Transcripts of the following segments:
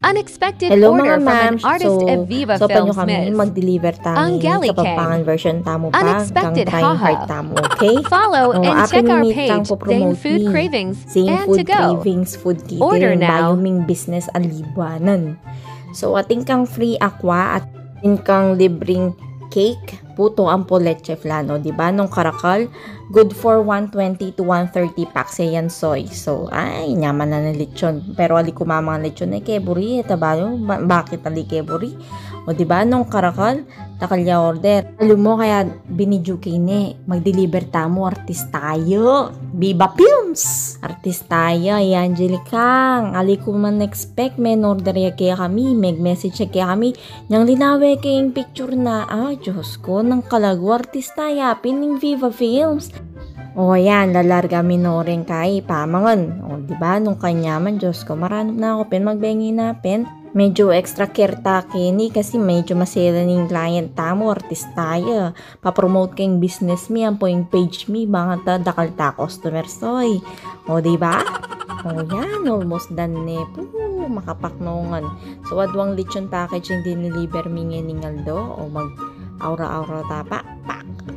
Unexpected Hello order mga from an ma'am. artist at Viva So panyo Films kami Miss. mag-deliver tayo Angelique. kapampangan version tamo pa Unexpected, kang trying haha. hard tamo, okay? Follow and check our page, po Zane promote Food ni Cravings, Zane and Food to go. Cravings Food Kitchen Order now. Bayuming Business Alibuanan. So ating kang free aqua at ating kang libreng cake puto ang leche flano, di ba? Nung karakal, good for 120 to 130 packs yan soy. So, ay, nyaman na ng lechon. Pero ali kumamang lechon ay keburi, tabalo, bakit ali keburi? O di ba nung karakal, takalya order. Alam mo kaya binidyo kini, mag-deliver tamo artist tayo. Viva Films! Artist tayo, ay Angelica. Ali ko man expect, may order ya kaya kami, may message ya kaya kami. Yang linawe kayong picture na, Diyos ko, ng kalago artista yapin ng Viva Films. O yan, lalarga minoring kay pamangan. O diba, nung kanyaman, Diyos ko, maranap na ako pin, magbengi na pin. Medyo extra care kini kasi medyo masela ng client tamo, artista ya. Pa-promote kayong business mi, ang po yung page mi, mga dakal ta customer soy. O diba? O yan, almost done ne po, makapaknongan. So, adwang lechon package yung diniliver mi ngayon do, o mag aura-aura tapa, pak.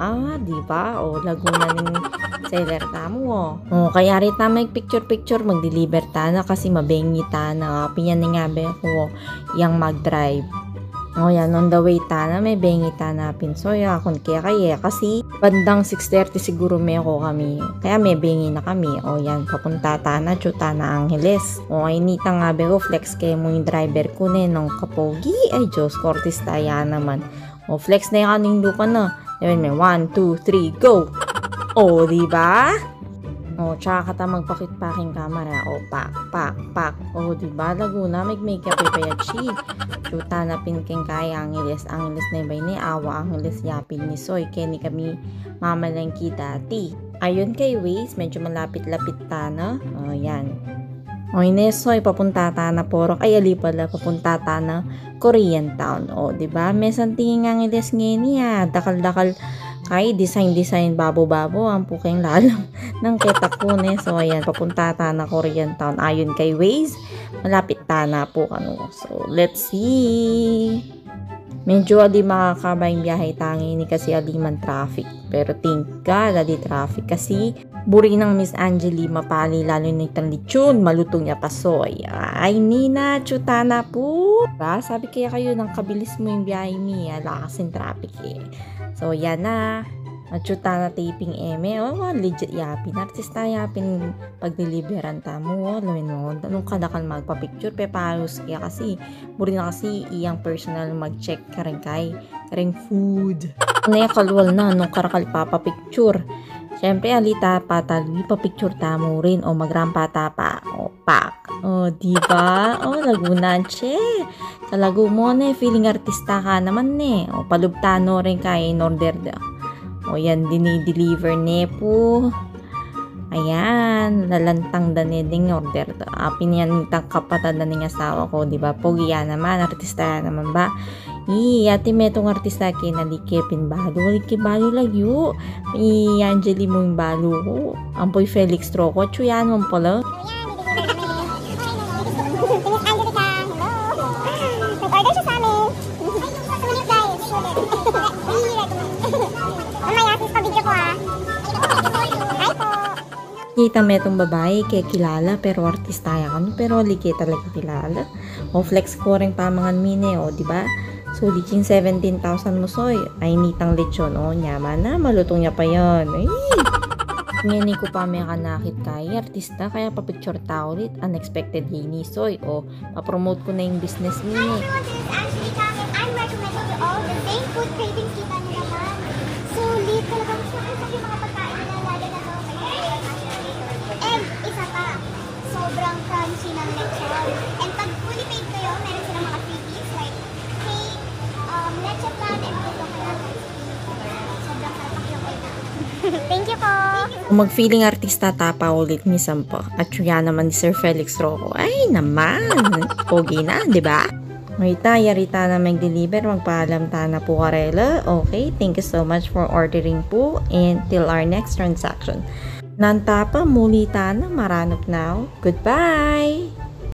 Diba? O, laguna ng seller tamo. O, kaya rin na may picture-picture, mag-deliver ta na kasi mabengi ta na. Pinyan nga ba ko yung mag-drive. O, yan, on the way ta na, may bengi ta na pinsoy. Kung kaya kasi bandang 6:30 siguro may ako kami. Kaya may bengi na kami. O, yan, papunta ta na, chuta na Angeles. O, ay nita nga ba ko, flex kayo mo yung driver ko na nung kapogi. Ay, Diyos, Cortis taya naman. O, flex na yung kaning lupa na. Ayun, may 1, 2, 3, go! O, diba? O, tsaka kata magpakit-paking kamera. O, pak. O, diba? Laguna, mag-makeup ipayachi. Chuta na pinking kaya Angeles na ibay ni awa, Angeles yapin ni Soy. Kaya ni kami mamalangki dati. Ayun kay Waze, medyo malapit-lapit ta na. O, yan. O, Inesoy, papunta ta na Porok. Ay, ali pala, papunta ta na Korean Town. O, diba? May santingin nga ngiles ngayon niya. Dakal-dakal kay design babo-babo. Ang puking lalam ng ketak ko ne. So, ayan, papunta ta na Korean Town. Ayon kay Waze, malapit ta na po kano. So, let's see. Medyo ali makakabayang biyahe tangi ni kasi aliman traffic. Pero think God, ali traffic kasi buri ng Miss Angeli mapali lalo na itang lechon, malutong niya pasoy. Ay, Nina, chutana po. Ba? Sabi kaya kayo ng kabilis mo yung biyahe mi, lakas yung traffic eh. So, yan na. Chuta na taping eme. Legit yapin. Artista yapin pag-deliveran tamo. Lamin mo, nung kadakal magpa-picture, pepayos kaya kasi, buri na kasi iyang personal mag-check ka rin kay food. Kalwal na, nung karakal papapicture. Siyempre, alita patali, pa-picture tamo rin. O, magrampa tapa. O, pak. O, diba? O, Laguna, che. Talago mo ne, feeling artista ka naman ne. O, palubtano rin kay in order da. O, yan, dinideliver ne po. Ayan, lalantang daneding order da. Pinyan itang kapatad na ning asawa ko, diba? Pogi yan naman, artista naman ba? Ati metong artista kinalikipin balo. Liki balo lagyo. Angeli mo yung balo ko. Ampoy Felix Troco. Chuyan mo pala. Nag-order siya sa amin. Sulit guys. Mamaya sis pa-video ko ha. Hi po. Kita metong babae kaya kilala pero artista yan. Pero liki talaga kilala. O flex ko rin pamangan mine. O diba? So, liching 17,000 mo soy. Ay, nitang lechon. O, nyaman na. Malutong niya pa yun. Ay! Ngayon ko pa may kanakit kay artista. Kaya papicture tao ulit. Unexpected ni soy. O, papromote ko na yung business niya. Hi everyone, this is Angelica and I'm recommending you all the Zane Food Cravings kita nyo naman. Sulit talagang sarap yung mga pagkain nila lalo na to. And isa pa, sobrang crunchy ng lechon. And pag fully paid kayo, meron silang mga freebies like cake, leche plan, and puto kaya. Sobrang sarap yung kayo. Thank you po! Kung mag-feeling artista tapa ulit ni Sampo. At yan naman ni Sir Felix Rocco. Ay naman! Pogi na, di ba? Rita na mag-deliver. Magpaalam ta na po karela. Okay, thank you so much for ordering po. And till our next transaction. Nantapa, muli ta na maranap now. Goodbye!